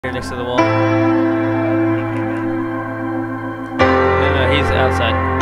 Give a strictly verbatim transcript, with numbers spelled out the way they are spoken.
Here next to the wall. No, no, he's outside.